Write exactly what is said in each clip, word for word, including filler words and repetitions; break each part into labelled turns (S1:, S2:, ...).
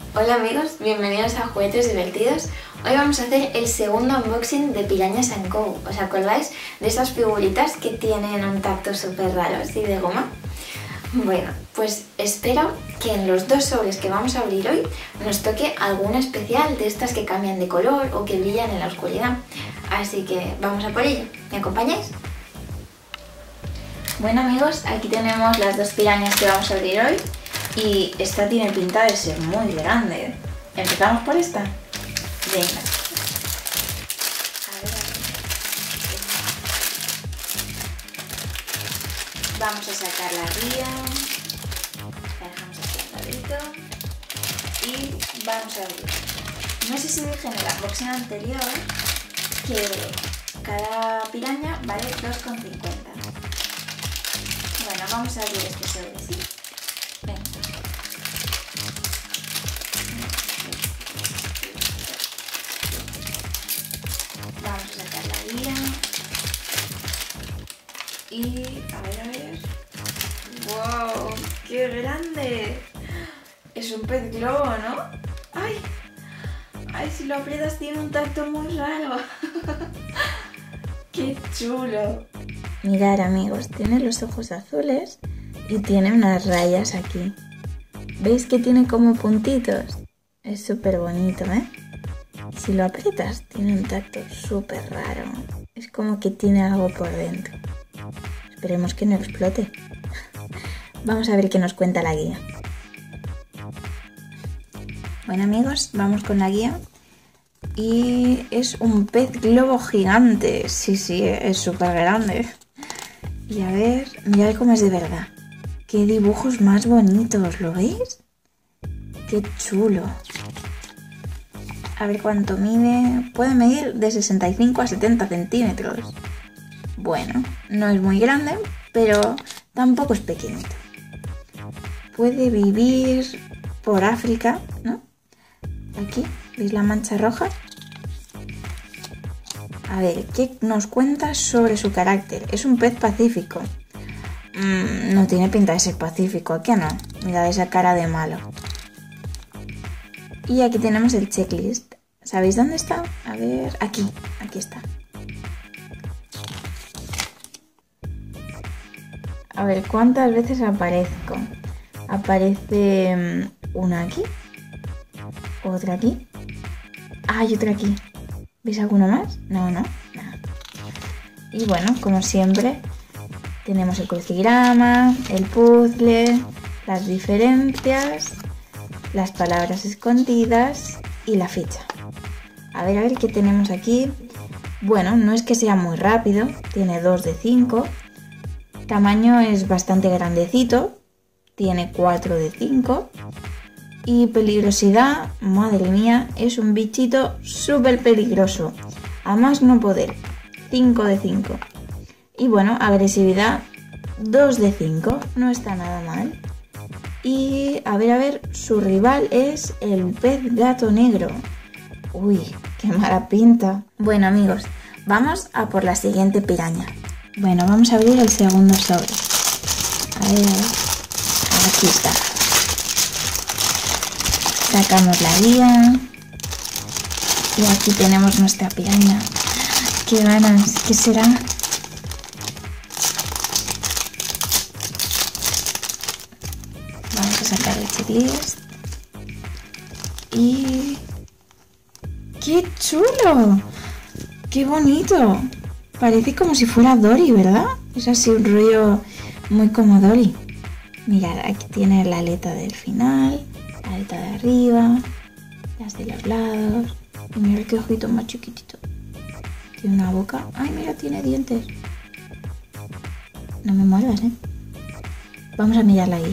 S1: Hola amigos, bienvenidos a Juguetes Divertidos. Hoy vamos a hacer el segundo unboxing de Pirañas and Co. ¿Os acordáis de esas figuritas que tienen un tacto súper raro, así de goma? Bueno, pues espero que en los dos sobres que vamos a abrir hoy nos toque alguna especial de estas que cambian de color o que brillan en la oscuridad. Así que vamos a por ello. ¿Me acompañáis? Bueno amigos, aquí tenemos las dos pirañas que vamos a abrir hoy. Y esta tiene pinta de ser muy grande. ¿Empezamos por esta? Venga. A ver, a ver. Vamos a sacar la guía. La dejamos aquí al ladito. Y vamos a abrir. No sé si dije en el unboxing anterior que cada piraña vale dos con cincuenta. Bueno, vamos a abrir este sobre, ¿sí? Venga. Vamos a sacar la guía. Y a ver, a ver. ¡Wow! ¡Qué grande! Es un pez globo, ¿no? ¡Ay! ¡Ay! Si lo aprietas tiene un tacto muy raro. ¡Qué chulo! Mirad amigos, tiene los ojos azules y tiene unas rayas aquí. ¿Veis que tiene como puntitos? Es súper bonito, ¿eh? Si lo aprietas, tiene un tacto súper raro. Es como que tiene algo por dentro. Esperemos que no explote. Vamos a ver qué nos cuenta la guía. Bueno amigos, vamos con la guía. Y es un pez globo gigante. Sí, sí, es súper grande. Y a ver, mirad cómo es de verdad. ¡Qué dibujos más bonitos! ¿Lo veis? ¡Qué chulo! A ver cuánto mide. Puede medir de sesenta y cinco a setenta centímetros. Bueno, no es muy grande, pero tampoco es pequeñito. Puede vivir por África, ¿no? Aquí, ¿veis la mancha roja? A ver, ¿qué nos cuenta sobre su carácter? Es un pez pacífico. Mm, no tiene pinta de ser pacífico, ¿a qué no? Mirad esa cara de malo. Y aquí tenemos el checklist. ¿Sabéis dónde está? A ver, aquí, aquí está. A ver, ¿cuántas veces aparezco? Aparece una aquí, otra aquí. Ah, y otra aquí. ¿Veis alguno más? No, no, nada. Y bueno, como siempre, tenemos el crucigrama, el puzzle, las diferencias, las palabras escondidas y la ficha. A ver, a ver qué tenemos aquí. Bueno, no es que sea muy rápido, tiene dos de cinco. Tamaño es bastante grandecito, tiene cuatro de cinco. Y peligrosidad, madre mía, es un bichito súper peligroso. A más no poder, cinco de cinco. Y bueno, agresividad, dos de cinco, no está nada mal. Y a ver, a ver, su rival es el pez gato negro. Uy, qué mala pinta. Bueno amigos, vamos a por la siguiente piraña. Bueno, vamos a abrir el segundo sobre. A ver, a ver. Aquí está. Sacamos la guía. Y aquí tenemos nuestra piraña. ¡Qué ganas! ¿Qué será? Vamos a sacar el checklist. Y... ¡qué chulo! ¡Qué bonito! Parece como si fuera Dory, ¿verdad? Es así un rollo muy como Dory. Mirad, aquí tiene la aleta del final, la aleta de arriba, las de los lados. Y mirad qué ojito más chiquitito. Tiene una boca. ¡Ay, mira, tiene dientes! No me muerdas, ¿eh? Vamos a mirar la guía.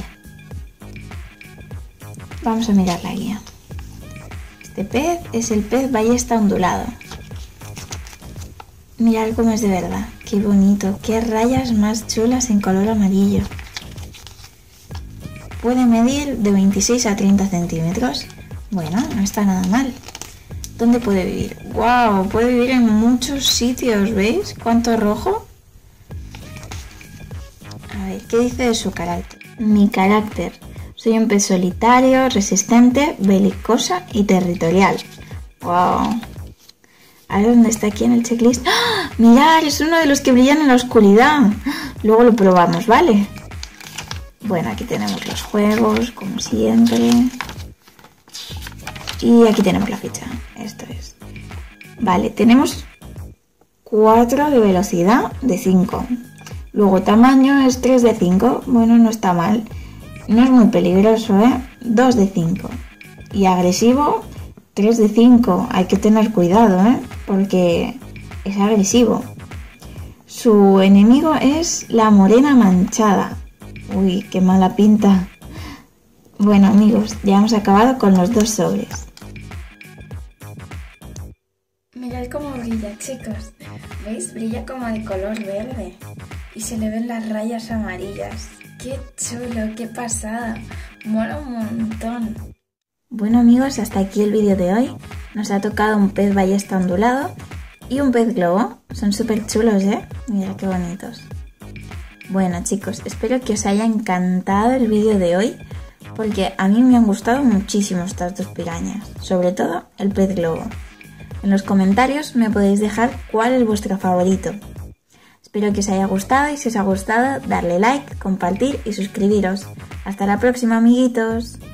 S1: Vamos a mirar la guía. Este pez es el pez ballesta ondulado. Mirad cómo es de verdad. ¡Qué bonito! ¡Qué rayas más chulas en color amarillo! Puede medir de veintiséis a treinta centímetros. Bueno, no está nada mal. ¿Dónde puede vivir? ¡Wow! Puede vivir en muchos sitios, ¿veis? ¿Cuánto rojo? A ver, ¿qué dice de su carácter? Mi carácter. Soy un pez solitario, resistente, belicosa y territorial. ¡Wow! A ver dónde está aquí en el checklist. ¡Ah! ¡Mirad! Es uno de los que brillan en la oscuridad. Luego lo probamos, ¿vale? Bueno, aquí tenemos los juegos, como siempre. Y aquí tenemos la ficha. Esto es. Vale, tenemos cuatro de velocidad de cinco. Luego tamaño es tres de cinco. Bueno, no está mal. No es muy peligroso, ¿eh? dos de cinco. Y agresivo, tres de cinco. Hay que tener cuidado, ¿eh? Porque es agresivo. Su enemigo es la morena manchada. Uy, qué mala pinta. Bueno, amigos, ya hemos acabado con los dos sobres.
S2: Mirad cómo brilla, chicos. ¿Veis? Brilla como de color verde. Y se le ven las rayas amarillas. ¡Qué chulo! ¡Qué pasada! Mola un montón.
S1: Bueno, amigos, hasta aquí el vídeo de hoy. Nos ha tocado un pez ballesta ondulado y un pez globo. Son súper chulos, ¿eh? Mirad qué bonitos. Bueno, chicos, espero que os haya encantado el vídeo de hoy, porque a mí me han gustado muchísimo estas dos pirañas, sobre todo el pez globo. En los comentarios me podéis dejar cuál es vuestro favorito. Espero que os haya gustado y si os ha gustado, darle like, compartir y suscribiros. Hasta la próxima, amiguitos.